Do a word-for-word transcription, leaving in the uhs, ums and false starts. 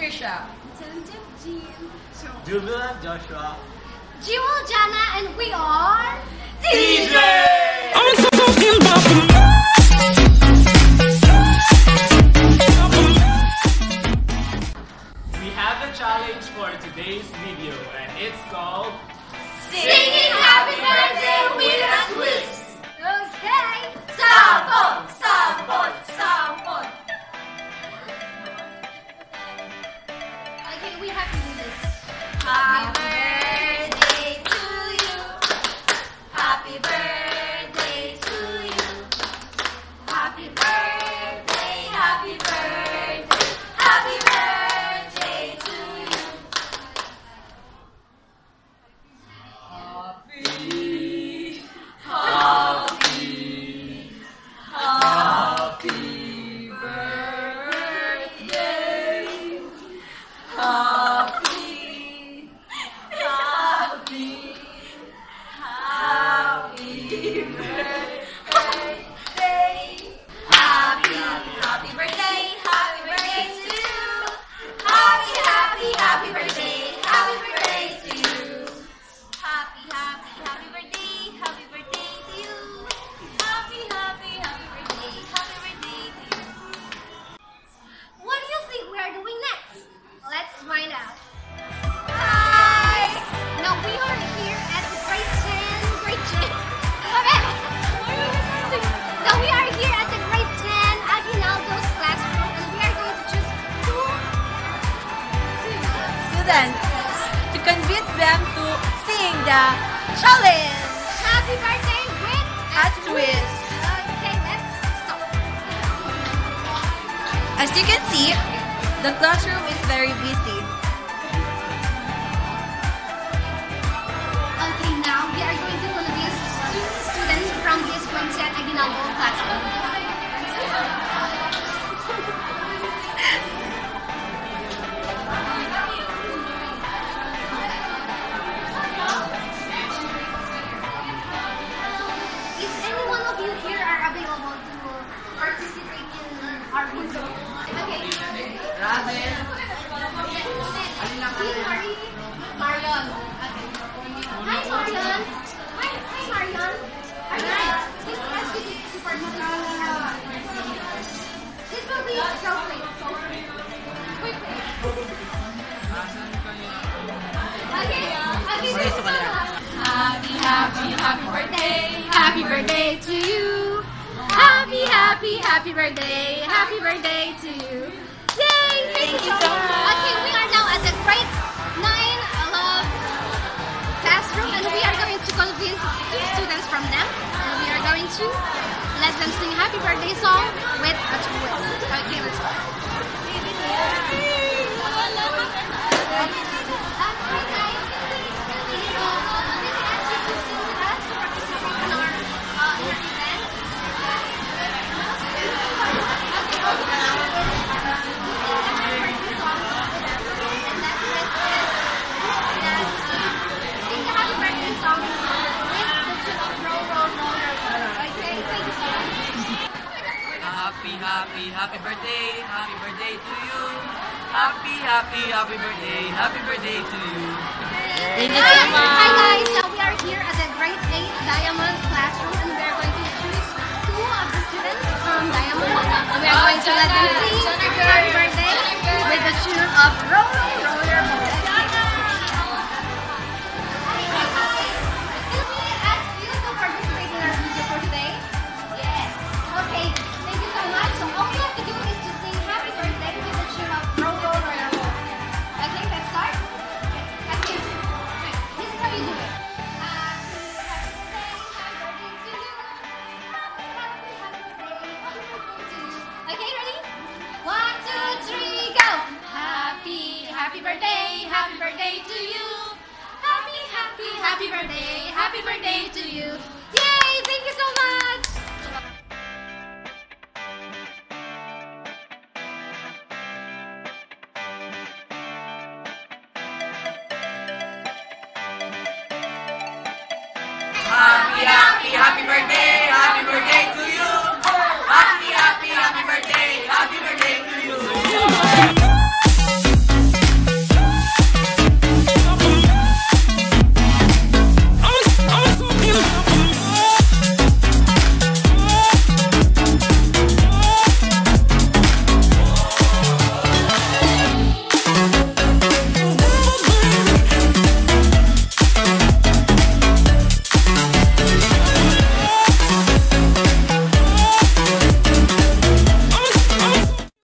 Trisha. Julian, Joshua. Jewel, Jana, and we are D J! I'm talking about the We have a challenge for today's video, and it's called Singing Happy Birthday with a Twist. Okay. Sabon, sabon, sabon. Okay, we have to do this. Happy birthday to you. Happy birthday to you. Happy birthday, happy birthday, happy birthday to you. Happy, happy, happy birthday. Happy, happy, happy birthday. Happy, happy birthday, happy birthday to you. Happy, happy, happy birthday, happy birthday to you. Happy, happy, happy birthday, happy birthday to you. Happy, happy, happy birthday, happy birthday to you. What do you think we are doing next? Let's find out. Hi! Now we are here at the grade ten, grade ten. Okay. Now we are here at the grade ten Aguinaldo's classroom, and we are going to choose two Students, to convince them to sing the challenge. happy birthday with A twist. Okay, let's start. As you can see, the classroom is very busy. Okay, now we are going to convince two students from this grade ten Aguinaldo classroom. Is any one of you here are available to participate in our video? Okay. Razen. Mari, Marion. Okay. Hi, Marion. Hi, hi, Marion. Alright. This will ask you to to participate. This will be self-made. Quickly. Okay. Okay. This is Happy, happy, happy birthday. Happy birthday to you. Happy, happy, happy birthday. Happy birthday to you. Yay! Thank you so much. Okay, we are now at the grade nine love classroom, and we are going to convince two students from them, and we are going to let them sing happy birthday song with a twist. Okay, let's go. Happy, happy, happy birthday, happy birthday to you. Happy, happy, happy birthday, happy birthday to you. Thank you so much. Hi guys, now we are here at the grade eight Diamond classroom, and we are going to choose two of the students from Diamond, and we are going to let them sing happy birthday with the tune of Roll, Roll Your Boat. Can we ask you to participate in our video for today? Yes. Okay, thank you so much. So all we have to do is to sing happy birthday with the tune of Roll, Roll Your Boat. Okay, let's start. Okay. This is how you do it. Happy, happy birthday, happy birthday to you. Happy, happy, happy birthday, happy birthday to you. Okay, ready? One, two, three, go. Happy, happy birthday, happy birthday to you. Happy, happy, happy birthday, happy birthday to you.